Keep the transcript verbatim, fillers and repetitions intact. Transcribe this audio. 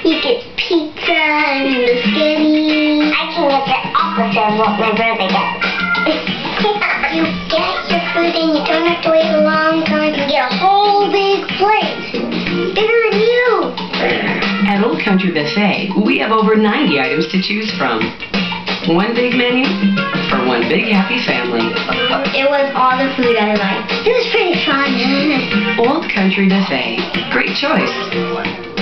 You get pizza and busgetti. I can get the opposite of what my brother does. You get your food and you don't have to wait a long time to get a whole big plate. Bigger than you. At Old Country Buffet, we have over ninety items to choose from. One big menu for one big happy family. It was all the food I liked. It was pretty fun. Old Country Buffet. Great choice.